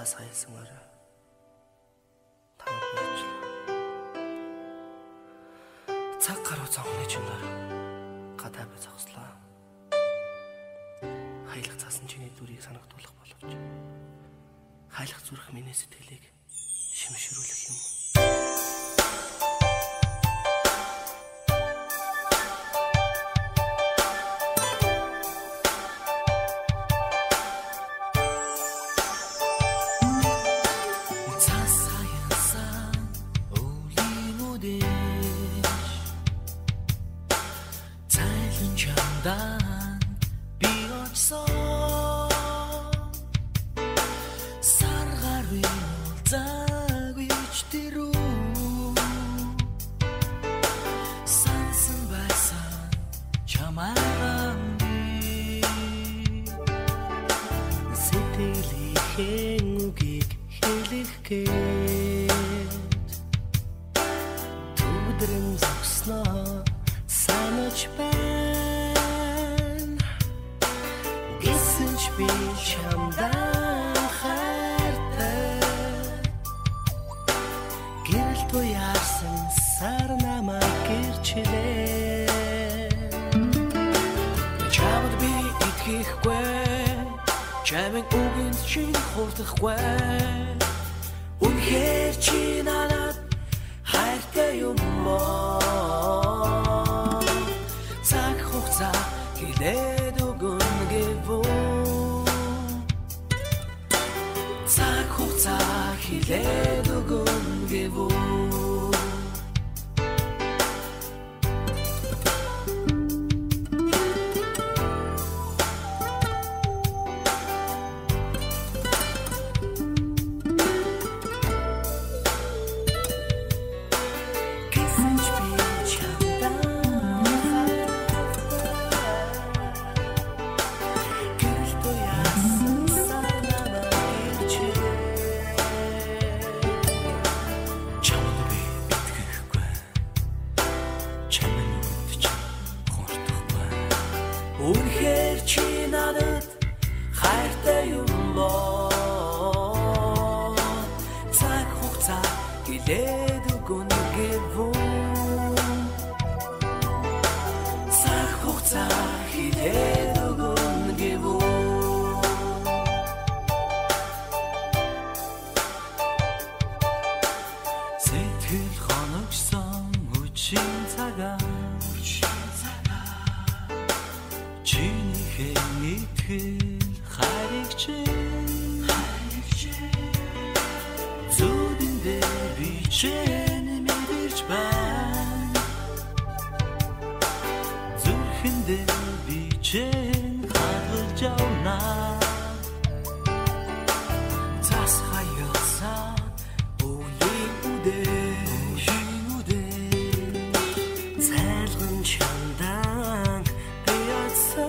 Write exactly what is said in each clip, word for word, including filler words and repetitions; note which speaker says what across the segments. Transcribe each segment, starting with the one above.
Speaker 1: цас хайлсан орой танаа бийчлээ. Цаг гаруй цонхны чинээр гадаа бай зогслоо. Хаялах цаасан чиний дүрийг санагдуулах боловч хаялах зүрх миний сэтгэлийг шимшрүүлэх юм. Үнэхээр чи надад хайртай юм боо. Цаг хугацаа хилээд өгөн гэвүү. Цаг хугацаа хилээд өгөн гэвүү. Үнэхээр чи надад хайртай юм боо. Цаг хугацаа хилээд өгөн гэвүү. Цаг хугацаа хилээд өгөн гэвүү. Сэтгэл хоногсон үчин цагаа Итгэл хайрагчээ зүудэндээ би чэнэ мэдэрч байна. Зүрхэндээ би чэнэ хадгалж явна. Цас хаяасан үеийн үдээ цайлган чандан би ацсан.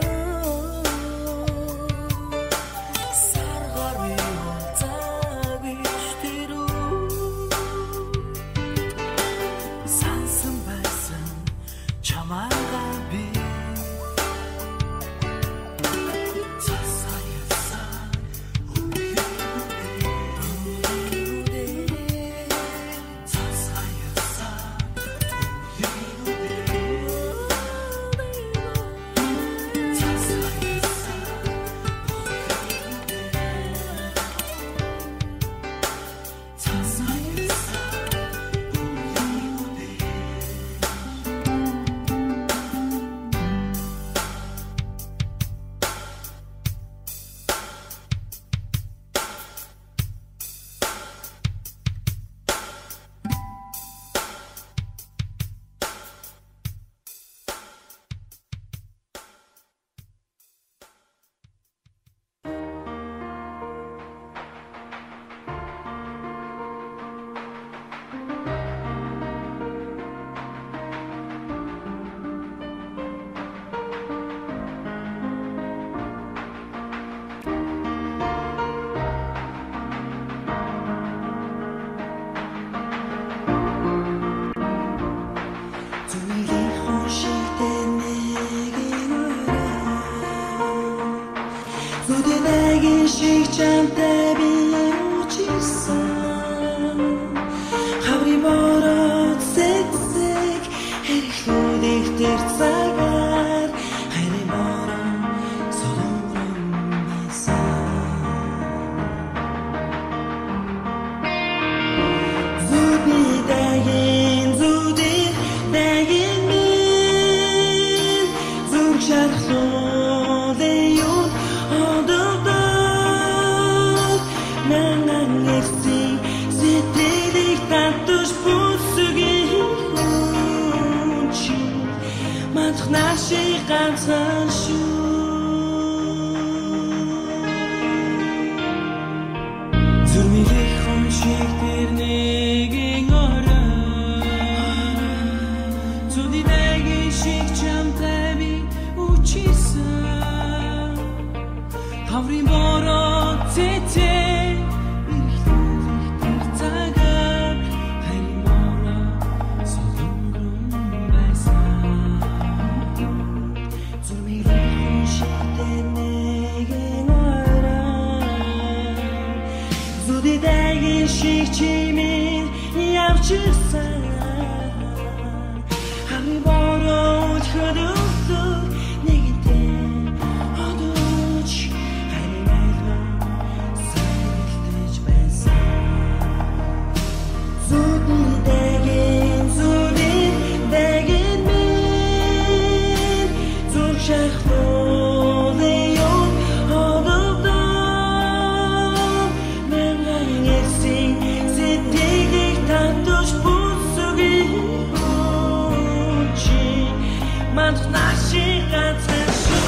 Speaker 2: Зүдэгийн шиг чамтай би ганцхан шүү зүрмэлэх хон шиг тэр нэгэн орой зүдидэгийн шиг чамтай би үчирсэн хаврын бороо цэцээ Зүдидэгийн шиг чимээ явчихсан хаврын бороо хөдөлгөө нэгэнтэй одооч харин айлгын сайлтж байсан Зүдидэгийн зүдидэгийн минь зүрх шахлуулын юм одоодоо Манд наши ганцхан шүү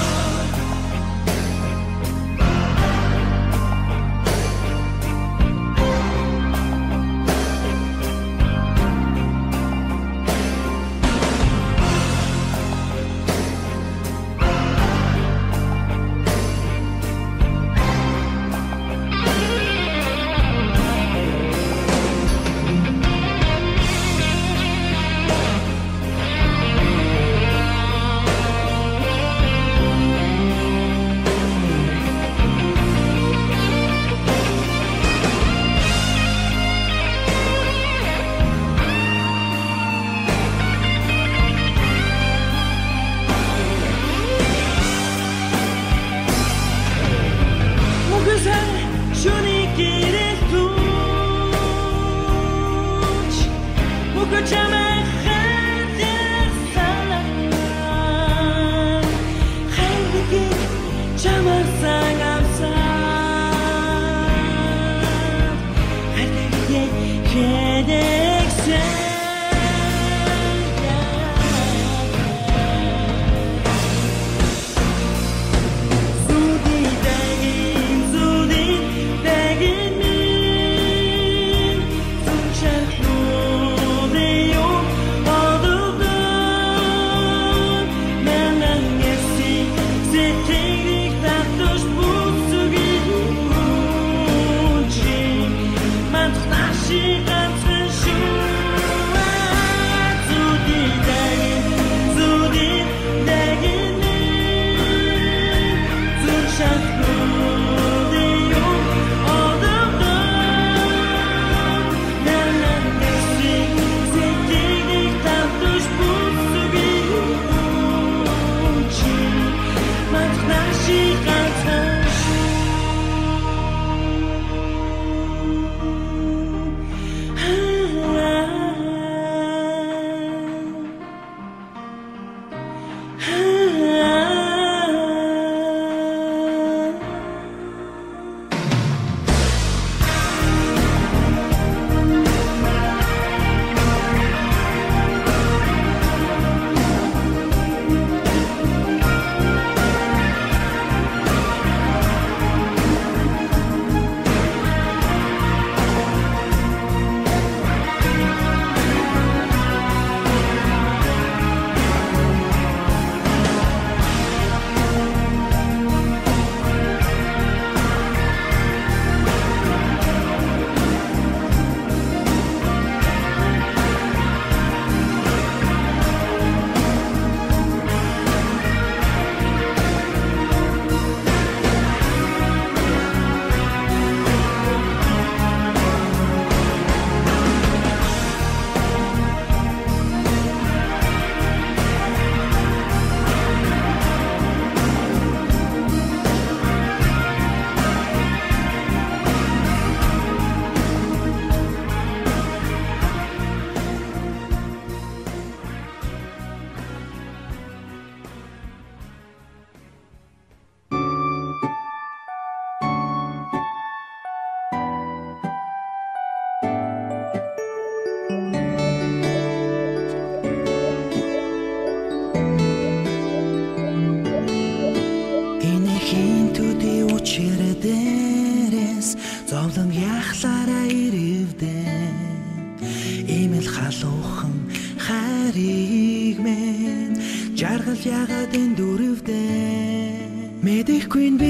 Speaker 3: зовлон яхлаараа ирэвдэн имэл халуухан хайрыг мэн жаргал ягаад энэ дүрвдэн мэдэхгүй би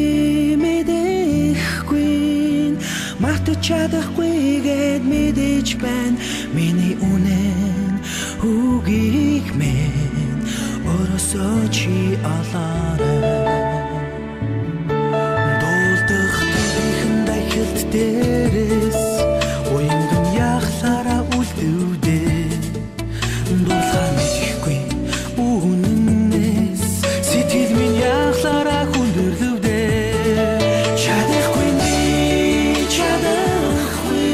Speaker 3: мэдэхгүй матч чадахгүйгээд мэдэж байна миний үнэн үгийг мэн оросоо чи алаарай дуулдах төвийн дахилт дээрээс уянган яхлаараа үлдвдэ дуулахаа мэдэхгүй үнэнээс сэтгэл минь яхлаараа хүндрэлвдэ чадахгүй би чадахгүй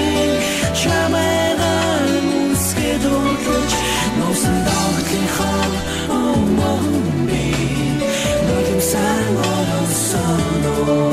Speaker 3: чамайгаа үнсгээд дуулж носон доотлихоо өмөн би нулимсан оросоо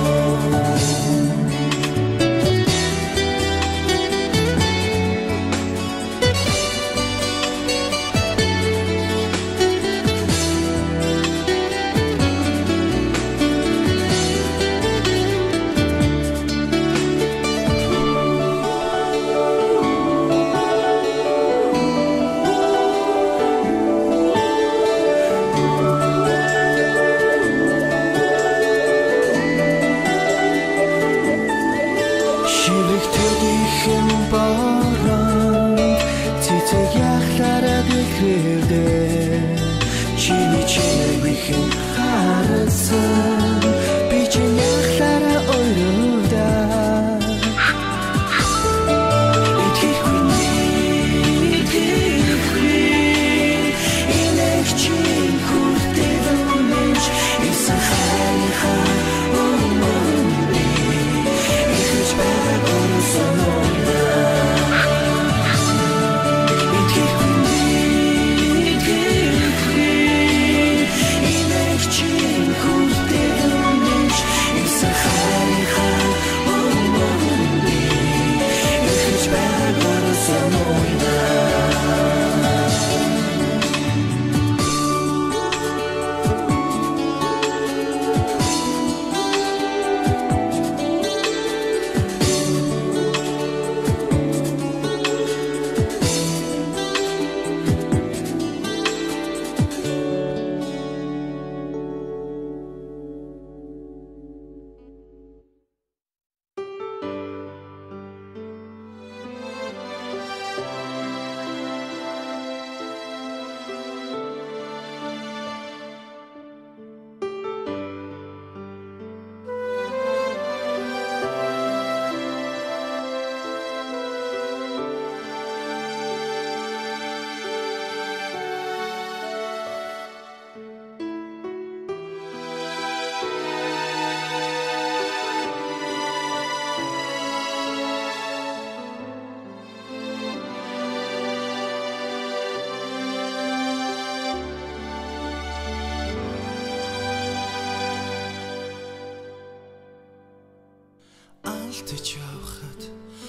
Speaker 4: Алтж явахад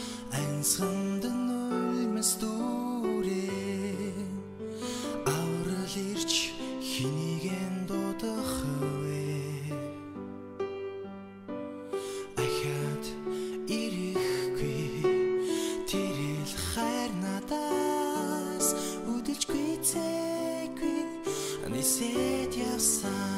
Speaker 4: ансганд нүлмэс дүүрээ аврал ирч хинийгэн дуудах вэ ахад ирэхгүй тэрэл хайр надаас үдэлж гүйцээгүй нисэд явсан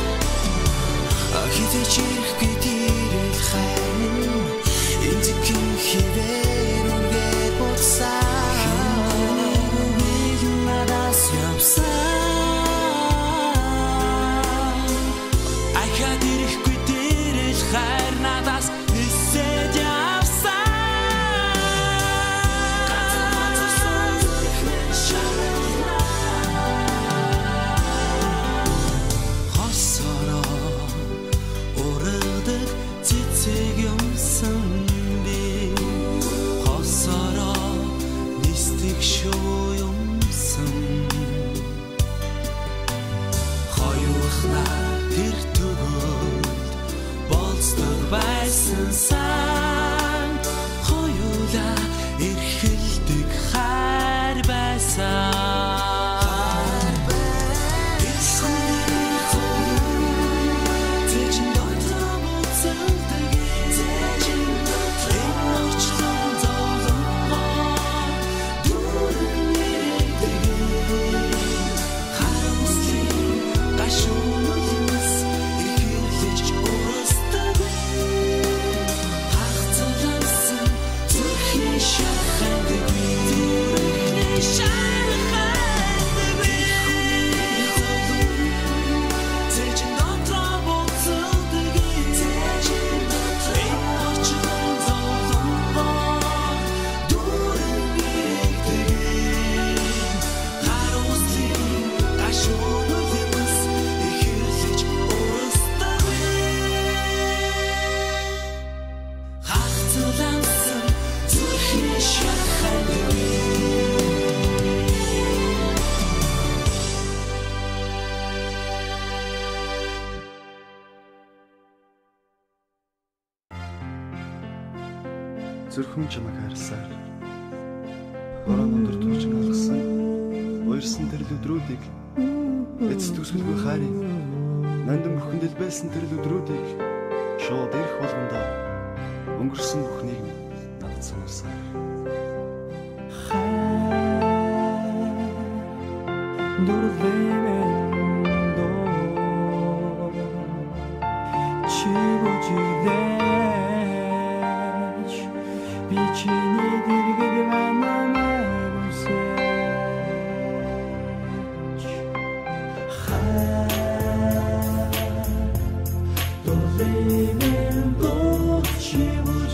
Speaker 4: Хизээч ирэх гэдгийг хайр энэ дахиад ирэхгүй дээрэл хайр надаас нисээд явсан. Хосороо урагдаг цэцэг юмсан би хосороо нисдэг шуу юмсан хоёулаа тэр төгөөд болцдог байсан сан хоёулаа эрхэлдэг хайр байсан.
Speaker 5: Зүрхэн чамайг харсаар борон өндөр төвчин алгасан уярсан тэр өдрүүдийг эцэс төсөлгүй хайрын нандин бүхэндэл байсан тэр өдрүүдийг шууд ирэх болгондоо өнгөрсөн бүхнийг надад сануулсаар
Speaker 3: дурлэмэн доо чигожидэ Бичини дэргэд манамай үсэж хаа доллимэн дочи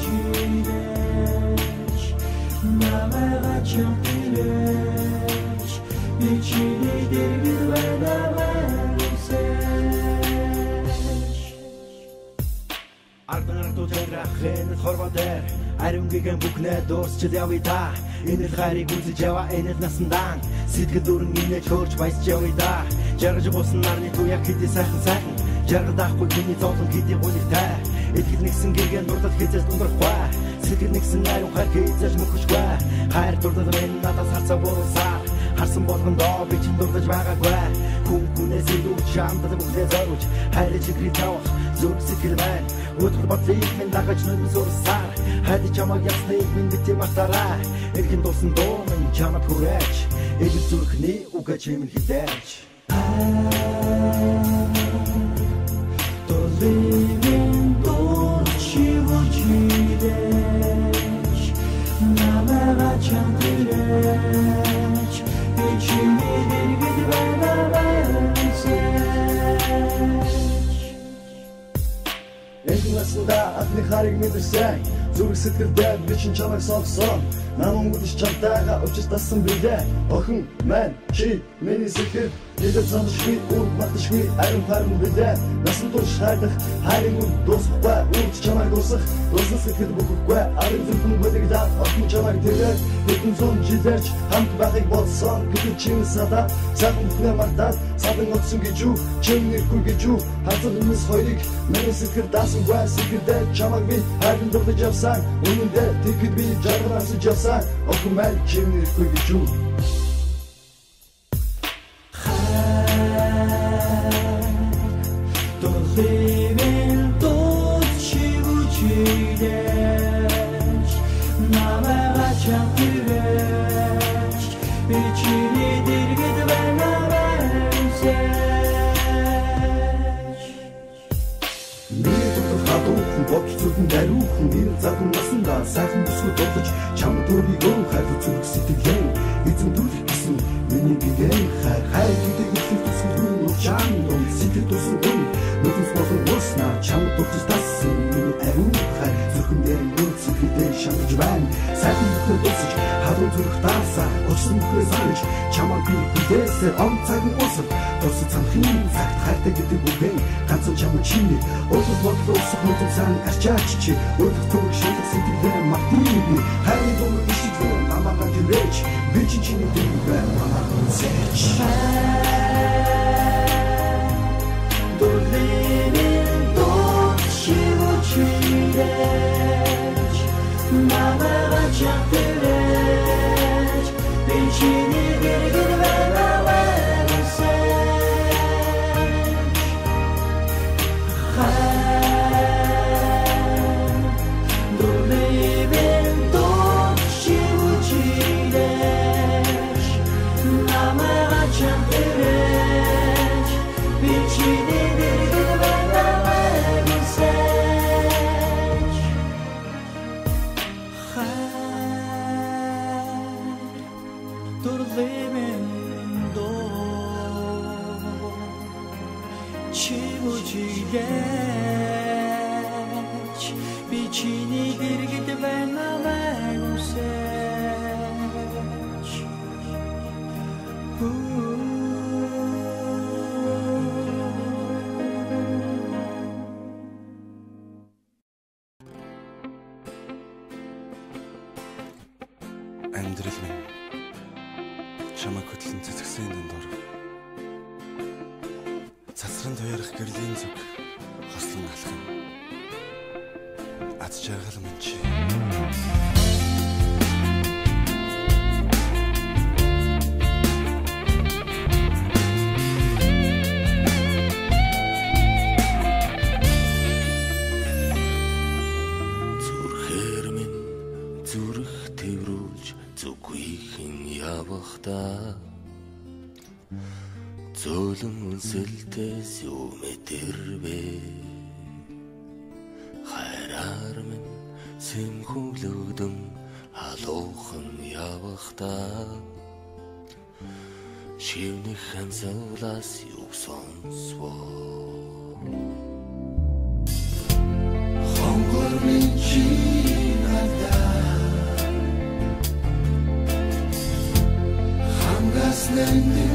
Speaker 3: бүжидэж намайга чамтилэж бичини дэргэд манамай үсэж ардан дутэрахын хорвадэр Ариунгиген бүхнээ дуусчил явъя та энэ л хайрыг үзэж яваа энэ л насандаа сэтгэл дүрэн инээж хөөрч баясч явъя да жаргаж бусан нарны туяг хэдий сайхан сайхан жаргал даахгүй миний зовлон хэдий гуйтай итгэл нэгсэн гэргэн дурдал хийзэж дундахгүй сэтгэл нэгсэн ариун хайр хийзэж мөхөшгүй хайр дурдал минь надаас харцаа буурсаар харсан болгондоо би чинь дурдаж байгаагүй хүн хүнээс илүү чамдад бүхнээ зориулж хайрыг чигрий тавах зүг сэтгэл байна өдөр бодлыг минь дагаж нүм зурсаар хайр чамайг ясныг минь бити мартараа эргэн дусан дуу минь чамд хүрээч эгэл зүрхний уга чимэн хидээч доллимэн дочи бүжидэж намайга чамтилэж бичини дэргэд манамай үсэж Эдгээр насанда анхны хариг мэдэрсэн зүрх сэтгэлдээ би чинь чамайг сонссон намайг үдэж чамтайгаа уулзаж тасан билээ охин маань чи миний сэтгэл Эдгээр замшгүй үр батшгүй ариун харин билээ насан турш хайдах хайрын үр дуусахгүй үрж чамайг дуусах дуусна сэтгэл бүхэхгүй арын зүрхэн бүлэглээ охин чамайг тэрээр хэдэн зуун жилэрч хамт байхыг болсон гэдэг чинь садаа сайхан бүхнээ мартаад садан утсан гэж юу чинь нэргүй гэж юу хазал юмс хоёрыг миний сэтгэл даасан гоо сэтгэлдээ чамайг би хайрын дурлаж явсан үнэндээ тэгэхэд би жаргалаас явсан охин маань чинь нэргүй гэж юу Доллимэн дочи бүжидэж намайга чамтилэж бичини дэргэд манамай үсэж Миний дутуу хадуухан бодол зүрхэн даруухан нэр загвар насандаа сайхан бүсгүй дулж чамд өөрийгөө хайр зүрх сэтгэлээ эзэн төрөх гэсэн миний гэгэн хайр хайр гэдэг их төсөл чам дон сэтгэл төсөл нүдс болон зүрх даасаа усан бүхээ санаж чамайг би хүлээсээр он цагийн усад тус цанхын цагт хайртай гэдэг үгэн ганцхан чамд чиний уулах бодлоо усах мэт сан арчаач чи уулах төгс шилэх сэтгэлээ мартын хайрын дур ишигвэ намайг гэрэж би чи чиний дэвэ намайг зэч 돌리는 도시로 주례ች 남아가 잡들эж 비치니 길길 외나와는 새 돌리는 도시로 주례ች 남아가 잡들эж 비치니 Чивучиреч бичини гиргит венавай усеч
Speaker 5: Амьдрал минь чамайг хөтлөн цэцгсэн дундуур цацран туярах гэрлийн зүг хослон алхам аз жаргал минь чи
Speaker 1: зүрхээр минь зүрх тэрүүлж зүгүйхэн явахдаа зөөлөн үнсэлтэс юу мэдэрвэ хайраар минь сэмхүглөгдөн халуухан явахдаа шивнэх хансалаас юу сонсвоо хонгор минь чи надаа хангас нэмэн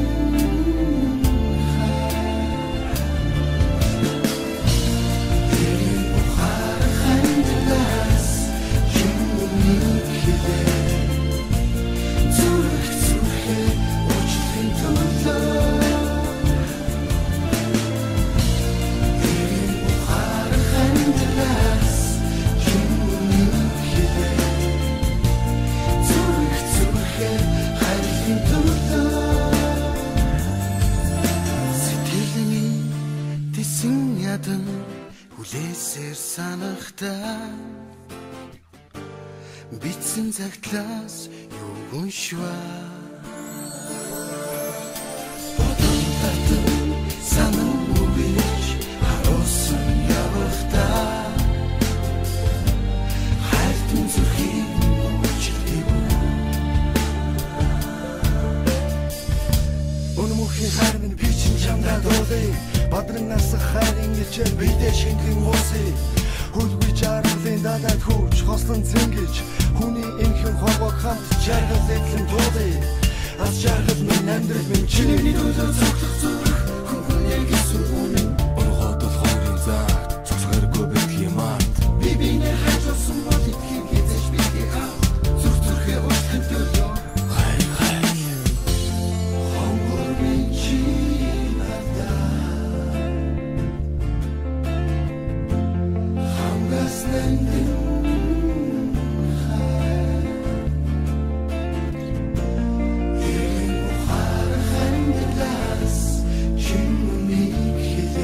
Speaker 4: Хүлээсээр санахтаа битсэн цагтлаас юу уншваа Бодон татан санан үгэж харуулсан явахдаа хайтан зүрхийн үчилдэг
Speaker 3: Өнөмөхийн хайр минь би чинь чамдаа дуулъя Бадрын насах хайрын ичээр бидээ шингэн уусъя Хөлгүй жаргалын далайд хөөж хослон цэнгэж Хүний энхэн хорвог хамт жаргал эдлэн туулъя Аз жаргал минь амьдрал минь чиний төлөө зүгтэх зүрх Хүн ягсэн үнэн
Speaker 5: Оргодол хоёрын загт цогцгэргүй бэлтгэе март
Speaker 3: Би бинэ хайжулсан бол итгэх гизэж битгий аа Зүрх зүрхээ уучлах төлөө
Speaker 5: хай хай
Speaker 3: Хонгор минь чи
Speaker 4: Ирэн ухаар хандлагаас чинь үнийг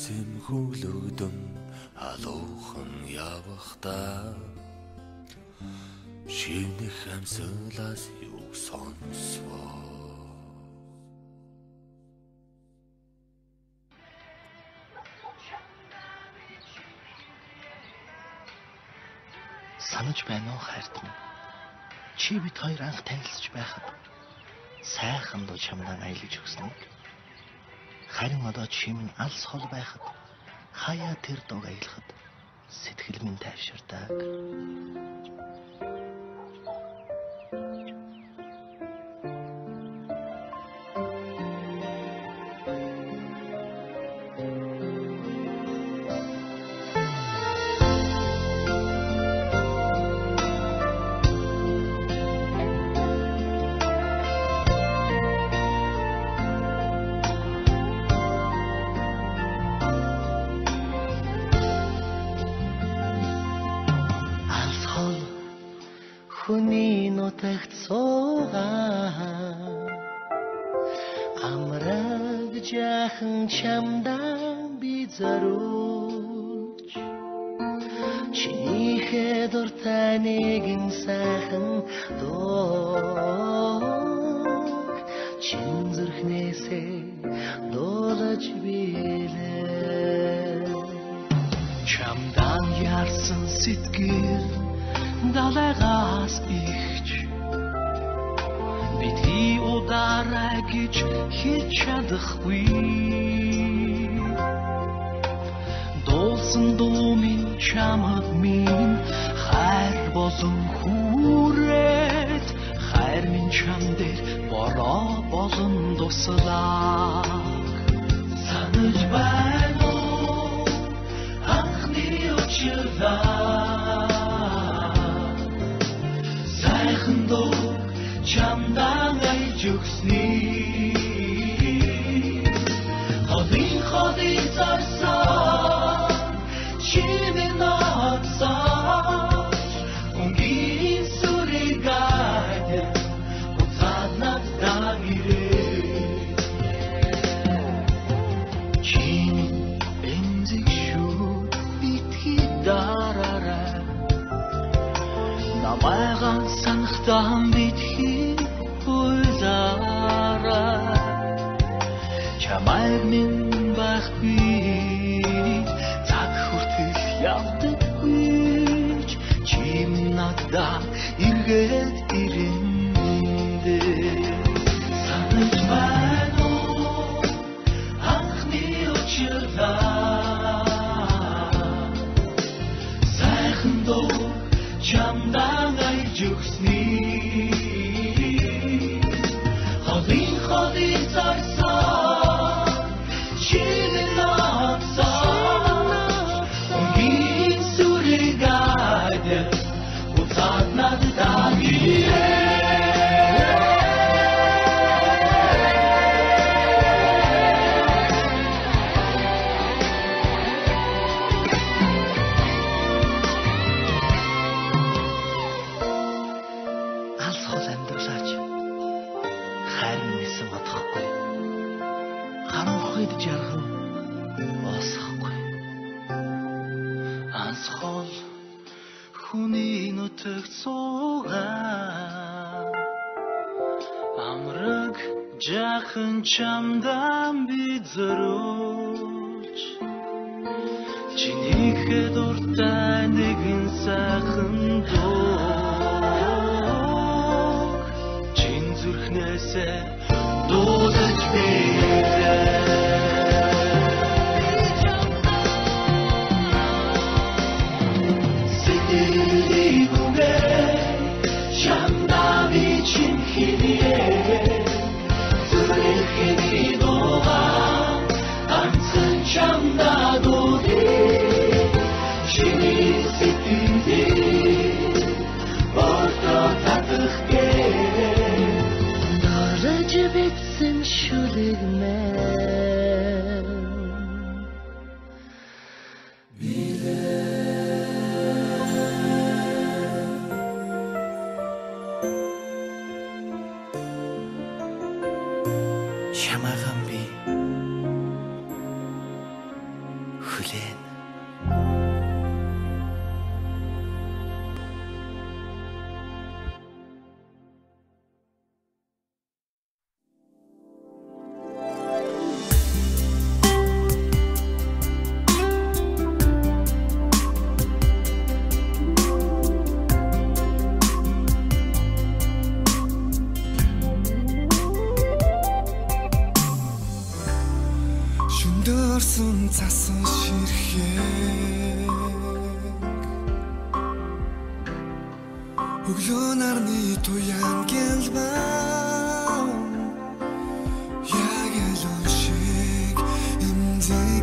Speaker 4: Сэмхүүлүүдэн алуухан явахдаа шинэх амьсгалаас юу сонсвоо.
Speaker 1: Санаж байна уу хайрт минь? Чи бид хоёр анх танилцж байхад сайхан дуу чамдаа аялж өгснөг. Харин одоо чи минь алс хол байхад хаяа тэр дууг аялахад сэтгэл минь тайвширдаг. Хүний нутагт суугаа амраг жаахан чамдан би зориулж чинийхээ дуртай нэгэн сайхан дуу чин зүрхнээсээ дуулаж билээ чамдан ярсан сэтгэл далайгаас ихч бидний удараа гэж хэлж чадахгүй дуулсан дуу минь чамд минь хайр болон хүрээд хайр минь чам дээр бороо болон дуслаа санаж байна уу анхны учраа сайхан дуу чамдан аялж өгсний холын холыг зарсан чимээ ногсон өнгийн сүрийг гайд уцаад надад ирээ чин бензик шууд битгий дараарай намайган санахтан битгий уйлаарай чамайг минь байхгүй цаг хүртэл явдаггүй чи надад эргээд ирэндэ санаж байна уу анхны учраа сайхан дуу чамдан аялж өгсний холын холыг зарсан чимээ ногсон өнгийн сүрийг гайд уцаад надад ирээ Асхол хүний нутагт суугаа амраг жаахан чамдан би зориулж чинийхээ дуртай нэгэн сайхан дуу чин зүрхнээсээ дуулаж билээ Bitsin şulig me хүлээн.
Speaker 6: Шүндөрсөн цасан ширхээ өглөө нарны туян гэлбаа яг л шиг эмзээ